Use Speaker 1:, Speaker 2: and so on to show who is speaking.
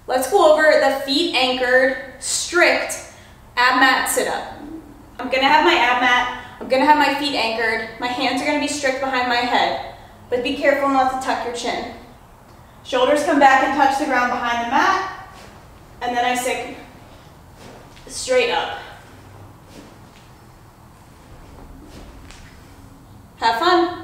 Speaker 1: Let's go over the feet anchored, strict ab mat sit-up. I'm gonna have my ab mat, I'm gonna have my feet anchored, my hands are gonna be strict behind my head, but be careful not to tuck your chin. Shoulders come back and touch the ground behind the mat, and then I sit straight up. Have fun.